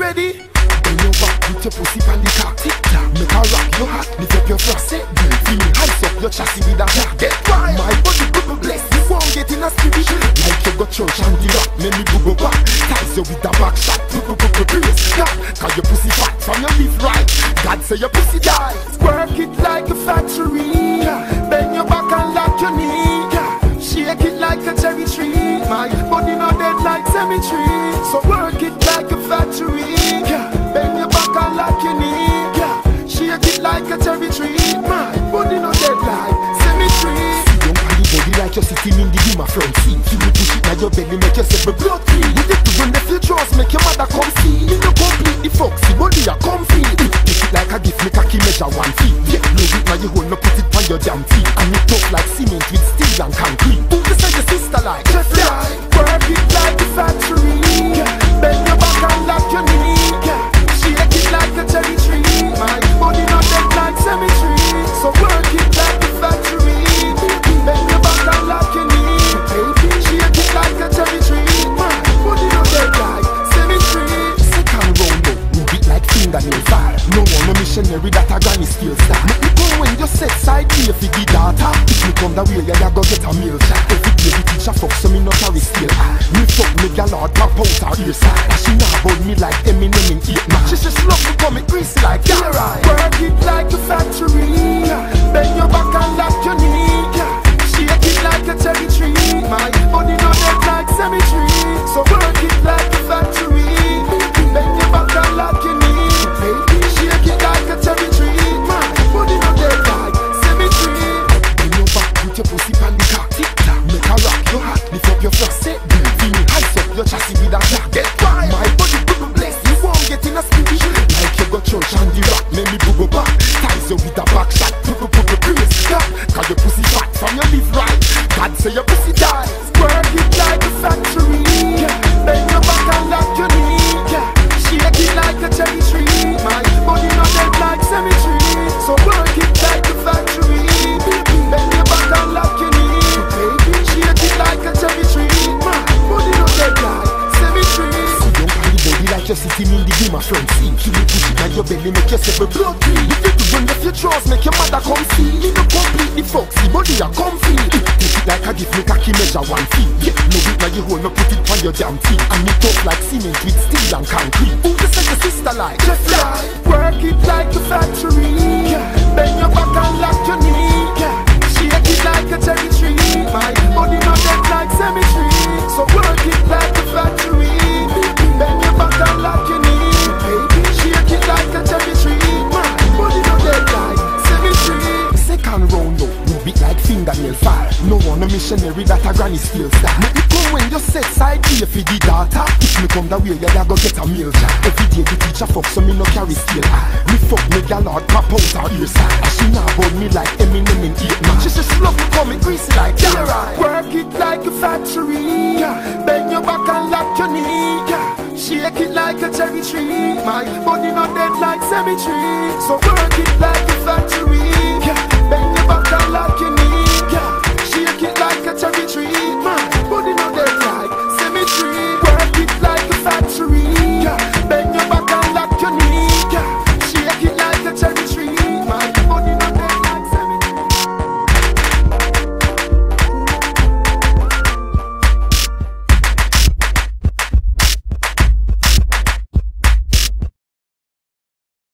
ready? Bend your back, put your pussy on the cock. Tick-tock, make her rock your heart. Lift up your first set, girl. Feel me, hands up your chassis with a jack. Get wild, my body bubble bless. You won't get in a spirit. Like you got church and the rock. Make me bubble back. Ties you with a back shot. Praise God, cause your pussy fat from your live right. God say your pussy die. Work it like a factory. Bend your back and lock your knee. Shake it like a cherry tree. My body not dead like cemetery. So work it like a factory. Bend your back and lock your knee. Shake it like a cherry tree. My body not dead like cemetery. See your body like you're sitting in the Hima front seat. You push it now your belly make yourself a blood clean. With it to run the few draws make your mother come see. You don't complete the foxy body a comfy. Take it like a gift make a key measure 1 feet. Yeah, load it now you hold no put it on your damn feet. And it tough like cement with steel and concrete. Who this is your sister like? Just like work it like a factory. Bend your back and lock your knee. Shake it like a cherry tree. My body not dead like cemetery. So work it like a factory. Bend your back and lock your knee. Shake it like a cherry tree. My body not dead like cemetery. Second round though, move it like fingernail fire. No one no missionary that a granny still star. Make me come when you set side here for the data. If me come that way, you go get a meal shot. Every day the teacher fuck so me no carry steel. Me fuck me gal out pop out her ear side. And she now hold me like Eminem in 8 man. She says love me come it greasy like that. Work it like a factory. Bend your back and lock your knee. Shake it like a cherry tree. My body not dead like cemetery. So work it like a factory. Bend your back and lock your knee. Shake it like a cherry tree. My body not dead like cemetery. Bend your back, put your pussy on the cock. Tick-tock, make her rock your heart. Lift up your first set, girl. Feel me, hands up your chassis with a jack. Get wild, my body bubble bless. You won't get in a spirit. Like you got church and the rock. Make me bubble back. Ties you with a back shot. Praise God, cause your pussy fat from your live right. God say your pussy die. Work it like a factory. Bend your back and lock your knee. Shake it like a cherry tree. My body not dead like cemetery. So work it like a factory. Bend your back and lock your knee. Shake it like a cherry tree. My body not dead like cemetery. See your body like you're sitting in the Hima front seat. You push it on your belly make yourself a blood clean. When the few draws make your mother come see. You don't complete the foxy body a comfy. Take it like a gift make a key measure 1 feet. Yeah, load it now you hold no put it on your damn feet. And it tough like cement with steel and concrete. Who this is your sister like? Just like work it like a factory. Bend your back and lock your knee. Shake it like a cherry tree. My body not dead like cemetery. So work it like a factory. Bend your back and lock your knee. Shake it like a cherry tree. My body not dead like cemetery. Second round though, move it like fingernail fire. No one no missionary that a granny still star. Make me come when you set side here for the data. If me come that way, you go get a meal shot. Every day the teacher fuck so me no carry steel. Me fuck me gal out pop out her ear side. And she now hold me like Eminem in 8 man. She says love me come it greasy like that. Work it like a factory. Bend your back and lock your knee. Shake it like a cherry tree. My body not dead like cemetery. So work it like a factory.